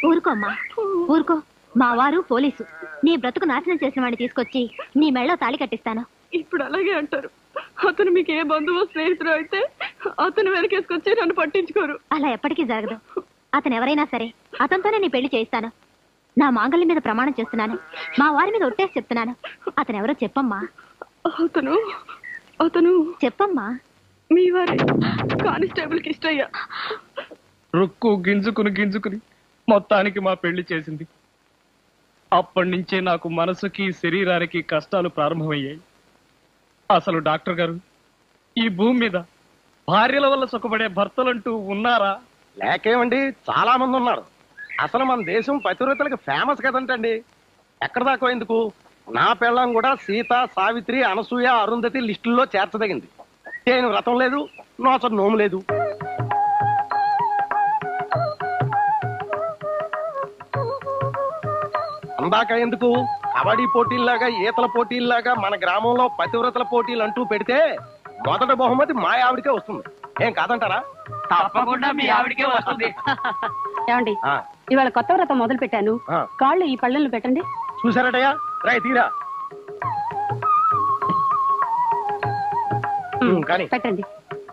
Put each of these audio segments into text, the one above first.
ఊరుకోమ్మా ఊరుకో. మా వారు పోలీసు. నీ బ్రతుకు నాశనం చేసిన వాడిని తీసుకొచ్చి నీ మెళ్ళో తాళి కట్టిస్తాను. ఇప్పుడు అలాగే అంటారు. అతను మీకు ఏ బంధువు స్నేహితుడు అయితే అతను వెనకేసుకొచ్చి నన్ను పట్టించుకోరు. అలా ఎప్పటికీ జరగదు. అతను ఎవరైనా సరే అతనితోనే నీ పెళ్లి చేయిస్తాను. నా మాంగళ్యం మీద ప్రమాణం చేస్తున్నాను. మా వారి మీద ఒట్టేసి చెప్తున్నాను. అతను ఎవరో చెప్పమ్మా. అతను అతను చెప్పమ్మా. మీ వారి కానిస్టేబుల్ కి ఇష్టయ్యా. రుక్కు గింజుకుని మొత్తానికి మా పెళ్లి చేసింది. అప్పటి నుంచే నాకు మనసుకి శరీరానికి కష్టాలు ప్రారంభమయ్యాయి. అసలు డాక్టర్ గారు, ఈ భూమి మీద భార్యల వల్ల సుఖపడే భర్తలంటూ ఉన్నారా? లేకేమండి, చాలా మంది ఉన్నారు. అసలు మన దేశం పతివ్రతలకు ఫేమస్ కదంటండి. ఎక్కడ దాకా ఎందుకు, నా పెళ్ళం కూడా సీత, సావిత్రి, అనసూయ, అరుంధతి లిస్టుల్లో చేర్చదగింది. నేను వ్రతం లేదు, నోచ నోము లేదు. అందాక ఎందుకు, కబడ్డీ పోటీల్లాగా, ఈతల పోటీల్లాగా మన గ్రామంలో పతివ్రతల పోటీలు అంటూ పెడితే మొదటి బహుమతి మా ఆవిడికే వస్తుంది. ఏం కాదంటారా? తప్పకుండా మీ ఆవిడికే వస్తుంది. ఏమండి, ఇవాళ కొత్త వ్రతం మొదలు పెట్టాను. కాళ్ళు ఈ పళ్ళెలు పెట్టండి. చూసారటయ్యా, రై తీరా కానీ పెట్టండి.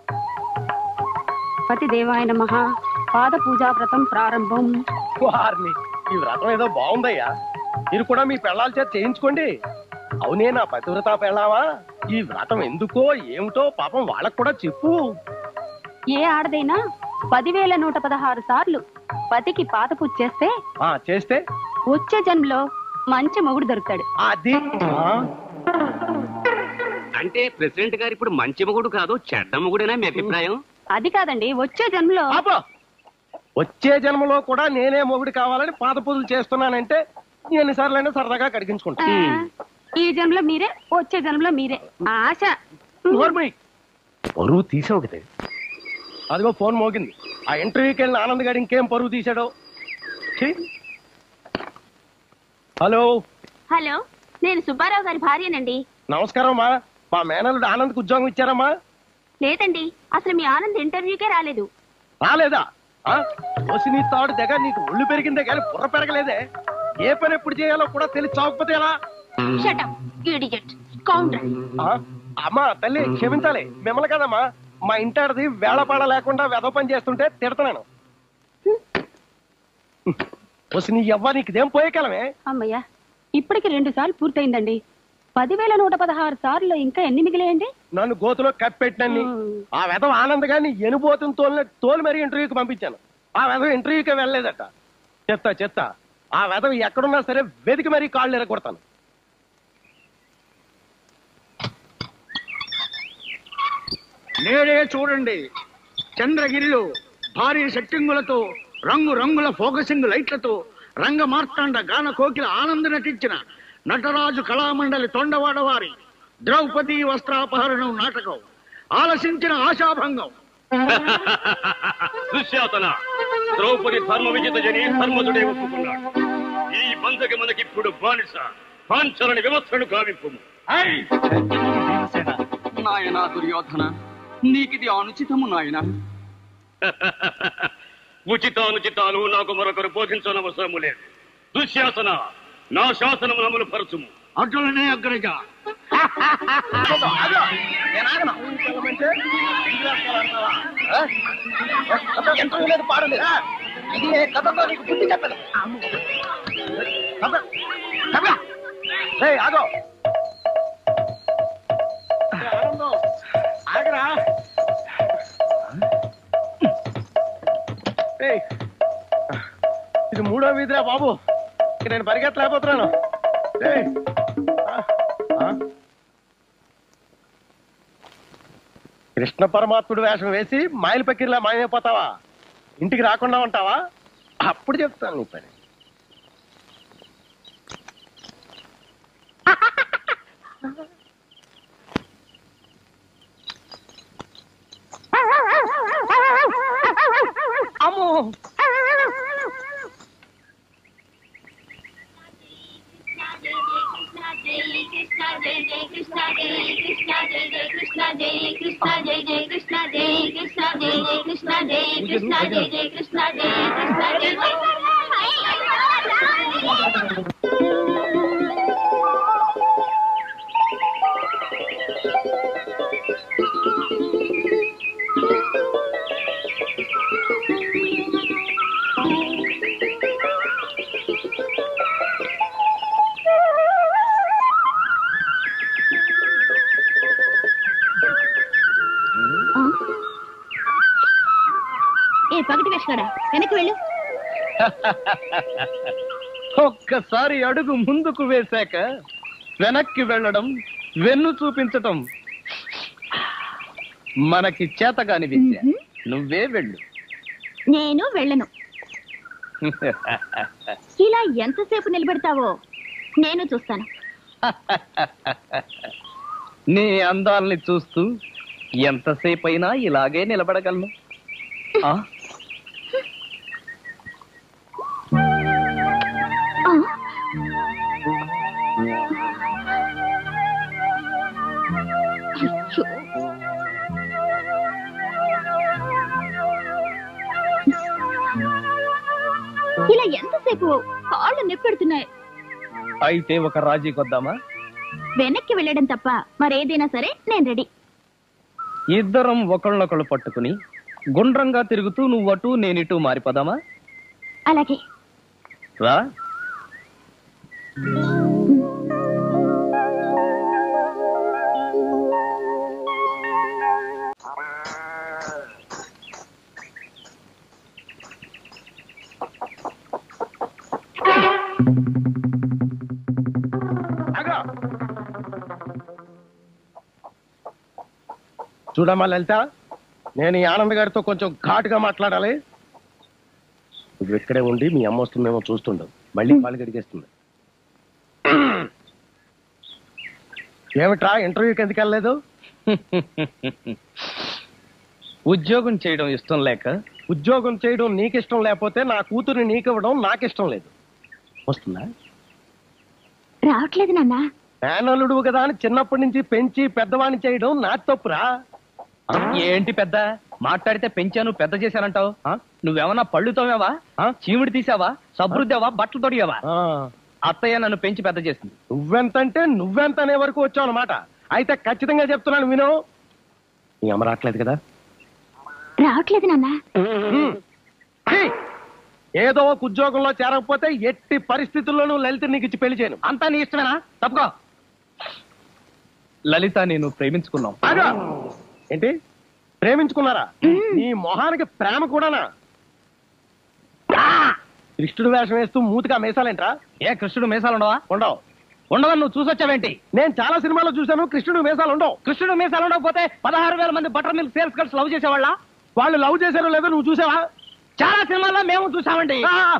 పతి దేవాయ నమః. పాద పూజా వ్రతం ప్రారంభం. వారిని, ఈ వ్రతం ఏదో బాగుందయ్యా. మీరు కూడా మీ పెళ్ళాల చేత చేయించుకోండి. అవునే, నా పతివ్రత పెళ్ళావా, ఈ వ్రతం ఎందుకో ఏమిటో పాపం వాళ్ళకు కూడా చెప్పు. ఏ ఆడదైనా 10,116 సార్లు పతికి పాద పూజ చేస్తే చేస్తే వచ్చే జన్మలో మంచి మొగుడు దొరుకుతాడు. అది అంటే ప్రెసిడెంట్ గారు ఇప్పుడు మంచి మొగుడు కాదు, చెడ్డ మొగుడేనా మీ అభిప్రాయం? అది కాదండి, వచ్చే జన్మలో. వచ్చే జన్మలో కూడా నేనే మొగుడు కావాలని పాద పూజలు చేస్తున్నానంటే ఎన్నిసార్లైనా సరదాగా కడిగించుకుంటా. ఈ జన్మలో మీరే, వచ్చే జన్మలో మీరే. ఆశ. పరువు తీసావు కదా. అదిగో ఫోన్ మోగింది. ఆ ఇంటర్వ్యూకి వెళ్ళిన ఆనంద్ గారు ఇంకేం పరువు తీశాడో. హలో హలో, నేను సుబ్బారావు గారి భార్యనండి. నమస్కారం అమ్మా. మా మేనల్లుడు ఆనంద్కి ఉద్యోగం ఇచ్చారమ్మా? లేదండి, అసలు మీ ఆనంద్ ఇంటర్వ్యూకే రాలేదు. రాలేదా? నీ తాడు దగ్గర నీకు ఒళ్ళు పెరిగిందే కానీ బుర్ర పెరగలేదే. ఏ పని ఎప్పుడు చేయాలో కూడా తెలిసి చావకపోతే ఎలా? అమ్మా తల్లి క్షమించాలి, మిమ్మల్ని కదమ్మా. మా ఇంటాడిది వేళపాడ లేకుండా వెధ పని చేస్తుంటే తిడతాను. నీ ఎవ్వ నీకుదేం పోయే కాలమే. అమ్మయ్యా, ఇప్పటికి 2 సార్లు పూర్తయిందండి. 10,116 సార్లు ఇంకా ఎన్ని మిగిలేయండి? నన్ను గోతులో కప్పెట్టినన్ని. ఆ వెధవ ఆనంద్ గారిని ఎనుబోతుని తోలు మరీ ఇంటర్వ్యూకి పంపించాను. ఆ వెధవ ఇంటర్వ్యూకి వెళ్ళలేదట. చెత్త ఆ వెధవ ఎక్కడున్నా సరే వెతికి మరీ కాళ్ళు ఎరగొడతాను. నేడే చూడండి, చంద్రగిరిలో భారీ సెట్టింగులతో, రంగురంగుల ఫోకసింగ్ లైట్లతో రంగ మార్తాండ గాన కోకిల ఆనంద నటించిన నటరాజు కళామండలి తొండవాడ వారి ద్రౌపది వస్త్రాపహరణం నాటకం. ఆలసించిన ఆశాభంగం. దుశ్శాసన, ద్రౌపది ధర్మ విజిత జని ధర్మజుడే ఒప్పుకున్నాడు. ఈ బంధకి మనకిప్పుడు బానిస. పాంచలని వ్యవస్థను గావింపు. నాయనా దుర్యోధన, నీకిది అనుచితము నాయన. ఉచితానుచితాలు నాకు మరొకరు బోధించనవసరము లేదు. దుశ్శాసన, నా శాసనము అమలు పరచుము. అట్లనే అగ్రజ. ఆగరా, ఇది 3వ వీధిరా బాబు. నేను పరిగెత్తలేకపోతున్నాను. కృష్ణ పరమాత్ముడు వేషం వేసి మాయల పక్కిరిలా మాయమైపోతావా? ఇంటికి రాకుండా ఉంటావా? అప్పుడు చెప్తాను నీ పని. అమ్మో, పగటి వేషగాడా వెనక్కి వెళ్ళు. ఒక్కసారి అడుగు ముందుకు వేశాక వెనక్కి వెళ్ళడం, వెన్ను చూపించటం మనకి చేతగాని విద్య. నువ్వే వెళ్ళు. నేను వెళ్ళను. ఇలా ఎంతసేపు నిలబెడతావో నేను చూస్తాను. నీ అందాల్ని చూస్తూ ఎంతసేపు అయినా ఇలాగే నిలబడగలను. ఇలా ఎంతసేపు? కాళ్ళు నొప్పెడుతున్నాయి. అయితే ఒక రాజీ కొద్దామా? వెనక్కి వెళ్ళడం తప్ప మరేదైనా సరే నేను రెడీ. ఇద్దరం ఒకళ్ళొకళ్ళు పట్టుకుని గుండ్రంగా తిరుగుతూ నువ్వటు నేనిటు మారిపోదామా? అలాగే రా. చూడమ్మా లలిత, నేను ఈ ఆనంద్ గారితో కొంచెం ఘాటుగా మాట్లాడాలి. నువ్వు ఇక్కడే ఉండి మీ అమ్మ వస్తుందేమో చూస్తుండవు. మళ్ళీ కాలు గడిగేస్తుంది. ఏమిట్రా, ఇంటర్వ్యూకి ఎందుకు వెళ్ళలేదు? ఉద్యోగం చేయడం ఇష్టం లేక. ఉద్యోగం చేయడం నీకిష్టం లేకపోతే నా కూతురు నీకివ్వడం నాకిష్టం లేదు. వస్తుందా? రావట్లేదు నాన్న. మేనల్లుడు కదా అని చిన్నప్పటి నుంచి పెంచి పెద్దవాణ్ణి చేయడం నా తప్పురా. ఏంటి పెద్ద మాట్లాడితే పెంచాను పెద్ద చేశానంటావు? నువ్వేమన్నా పళ్ళు తోమేవా, చీమిడి తీసావా, సబృద్దావా, బట్టలు తొడిగావా? అత్తయ్య నన్ను పెంచి పెద్ద చేసింది. నువ్వెంతంటే నువ్వెంత అనే వరకు వచ్చావు అనమాట. అయితే ఖచ్చితంగా చెప్తున్నాను విను. నీ అమ్మ రావట్లేదు కదా? రావట్లేదు నాన్న. ఏదో ఒక ఉద్యోగంలో చేరకపోతే ఎట్టి పరిస్థితుల్లోనూ లలిత నీకు ఇచ్చి పెళ్లి చేయను. అంతా నీ ఇష్టమేనా? తప్పుకో. లలిత నేను ప్రేమించుకున్నాం. ఏంటి, ప్రేమించుకున్నారా? నీ మొహానికి ప్రేమ కూడానా? కృష్ణుడు వేషం వేస్తూ మూతిగా మేసాలేంట్రా? ఏ కృష్ణుడు మీసాలు ఉండవా? ఉండవు. ఉండవని నువ్వు చూసొచ్చావేంటి? నేను చాలా సినిమాలో చూశాను, కృష్ణుడు మీసాలు ఉండవు. కృష్ణుడు మీసాలు ఉండకపోతే 16,000 మంది butter milk sales girls love చేసేవాళ్ళ? వాళ్ళు లవ్ చేశారో లేదో నువ్వు చూసావా? చాలా సినిమాల్లో మేము చూసామండి.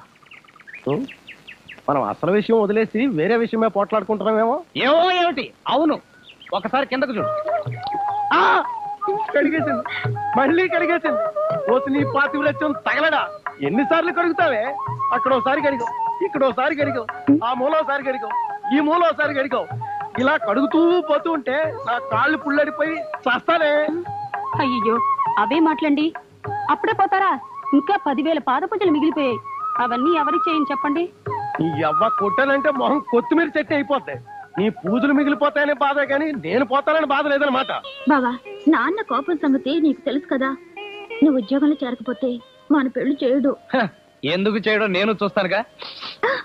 మనం అసలు విషయం వదిలేసి వేరే విషయమే పోట్లాడుకుంటున్నామేమో. ఏమో ఏమిటి? అవును, ఒకసారి కిందకు చూడు. కడిగేసింది, మళ్ళీ కడిగేసింది. పోతు నీ పాతివ్రత్యం తగలడా? ఎన్నిసార్లు కడుగుతావే? అక్కడోసారి కడిగావు, ఇక్కడోసారి కడిగావు, ఆ మూలోసారి కడిగావు, ఈ మూలోసారి కడిగావు. ఇలా కడుగుతూ పోతూ ఉంటే నా కాళ్ళు పుల్లడిపోయి చస్తానే. అయ్యో, అవే మాట్లాడండి. అప్పుడే పోతారా? ఇంకా 10,000 పాదపూజలు మిగిలిపోయాయి. అవన్నీ ఎవరికి చేయని చెప్పండి. నీ అవ్వ కొట్టానంటే మొహం కొత్తిమీర చెట్టు అయిపోతాయి. నీ పూజలు మిగిలిపోతాయనే బాధ కానీ నేను పోతానని బాధ లేదనమాట. బావా, నాన్న కోపం సంగతి నీకు తెలుసు కదా. నువ్వు ఉద్యోగంలో చేరకపోతే మన పెళ్లి చేయడు. ఎందుకు చేయడం నేను చూస్తానుగా.